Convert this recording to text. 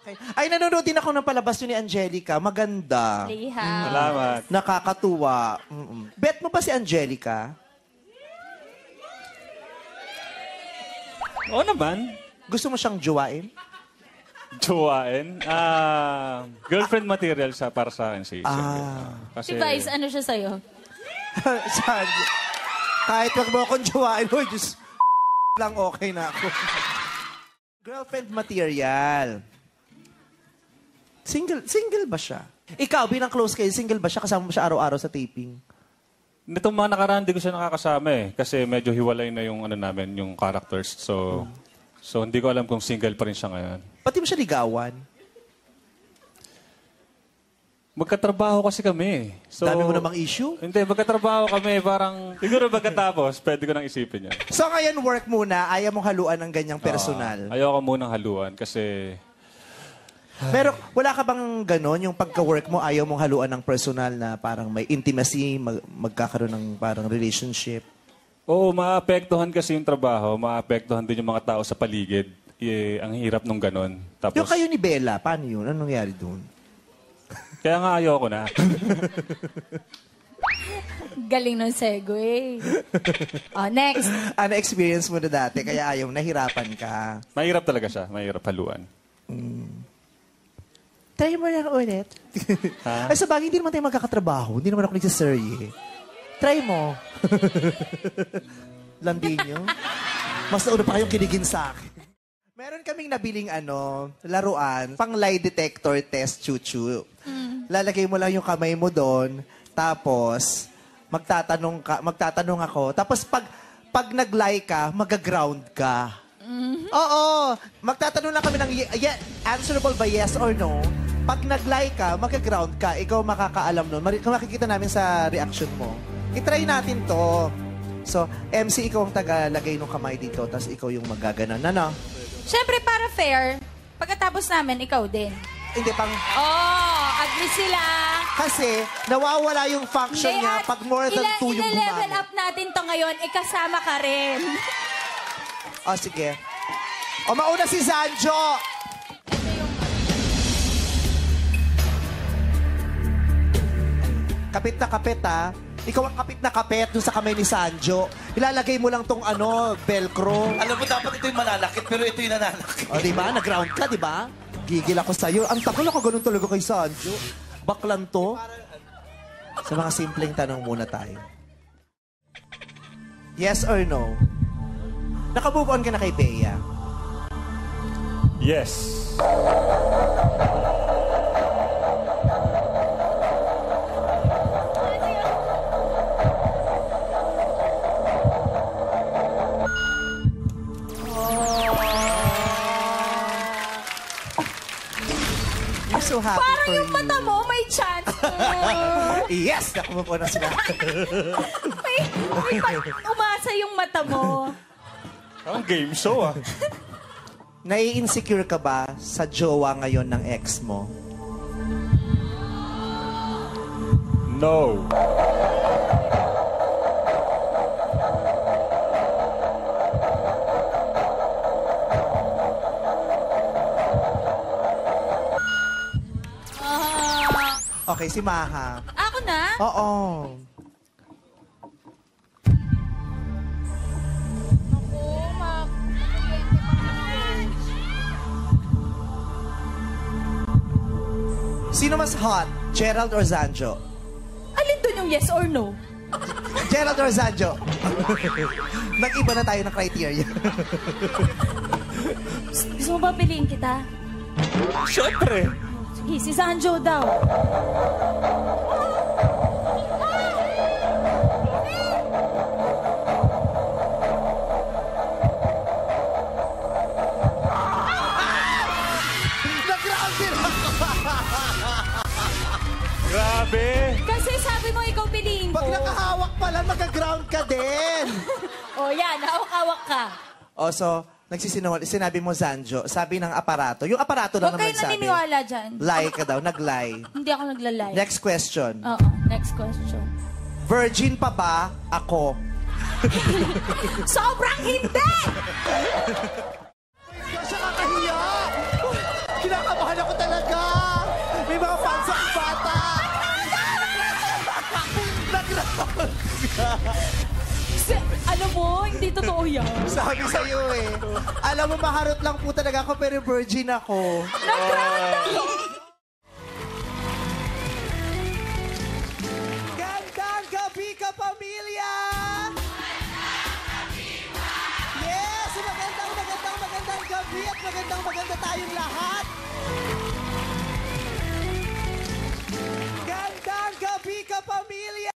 Okay. Ay, nanonood din ako ng palabas yun ni Angelica. Maganda. Playhouse. Salamat. Nakakatuwa. Bet mo ba si Angelica? Oo naman. Gusto mo siyang jowain? Jowain? Girlfriend material siya para sa akin si Si Kasi, Vice, ano siya sa'yo? Saan? Kahit wag mo akong jowain, oh, just lang okay na ako. Girlfriend material. Single ba siya? Ikaw, bilang close kayo, single ba siya? Kasama mo siya araw-araw sa taping? Nitong mga nakaraan, di ko siya nakakasama eh. Kasi medyo hiwalay na yung ano namin, yung characters. So hindi ko alam kung single pa rin siya ngayon. Pati mo siya ligawan? Magkatrabaho kasi kami. So, Dami mo namang issue? Hindi, magkatrabaho kami. Parang, siguro magkatapos, pwede ko nang isipin yan. So ngayon, work muna, ayaw mong haluan ng ganyang personal. Ayoko munang haluan kasi... Pero wala ka bang ganon, yung pagka-work mo, ayaw mong haluan ng personal na parang may intimacy, magkakaroon ng parang relationship? Oo, maapektuhan kasi yung trabaho, maapektuhan din yung mga tao sa paligid. Ang hirap nung ganon. Tapos, Yung kayo ni Bella, paano yun? Anong nangyari doon? kaya nga ayoko na. Galing ng segue. Oh, next. Ano experience mo na dati, kaya ayaw, nahirapan ka? Mahirap talaga siya, mahirap haluan. Try mo lang ulit. Ay, sa bagay, hindi naman tayo magkakatrabaho. Hindi naman ako nagsiserye. Try mo. Lambing nyo. Mas nauna pa kayong kinigin sa akin. Meron kaming nabiling laruan, pang lie detector test, chuchu. Lalagay mo lang yung kamay mo doon, tapos magtatanong ako, tapos pag nag-lie ka, mag-ground ka. Oo. Magtatanong lang kami ng answerable ba yes or no. Pag nag-lie ka, mag-ground ka, ikaw makakaalam nun. Makikita namin sa reaction mo. I-try natin to. So, MC, ikaw ang tagalagay ng kamay dito, tapos ikaw yung magaganon. Ano? Siyempre, para fair, pagkatapos namin, ikaw din. Hindi pang... Oh, agree sila. Kasi, nawawala yung function niya pag more than 2 yung I-level gumamit. up natin to ngayon, ikasama ka rin. O, sige. O, mauna si Sanjo. Kapit na kapit, ha? Ikaw ang kapit na kapit dun sa kamay ni Sanjo. Ilalagay mo lang tong velcro. Alam mo, dapat ito yung malalakit, pero ito yung nananakit. O, diba? Nag-ground ka, diba? Gigil ako sa'yo. Ang tagal ako ganun talaga kay Sanjo. Baklan to. Sa mga simpleng tanong muna tayo. Yes or no? Naka-move on ka na kay Bea? Yes. I'm so happy Parang for yung you. mata mo, may chance. Yes! Naka-move on na sila. may umasa yung mata mo. Ang game show ah. Nai-insecure ka ba sa jowa ngayon ng ex mo? No. Okay, si Maha. Ako na? Oo. Sino mas hot? Gerald or Zanjo? Alin doon yung yes or no? Gerald or Zanjo? Nag-iba na tayo ng criteria. Gusto mo ba piliin kita? Siyempre. Sige, si Sanjo daw. Nag-ground din ako! Grabe. Kasi sabi mo ikaw piliin ko. Pag nakahawak pala, mag-ground ka din. O yan, hawak-hawak ka. O, so, sinabi mo, Zanjo, sabi ng aparato. Yung aparato lang Huwag naman kayo sabi. naniniwala dyan. Lie ka daw, nag-lie. Hindi ako naglalay. Next question. Oo, next question. Virgin pa ba ako? Sobrang hindi! Siya kakahiya! Kinakabahan Kalokohan ako talaga! May mga fans ang bata! Nag-round ka! Alam mo, hindi totoo yan. Sabi sa'yo eh. Alam mo, maharot lang po talaga ako, pero virgin ako. Nag-round ako! Gandang gabi ka, pamilya! Yes! Magandang gabi at magandang tayong lahat!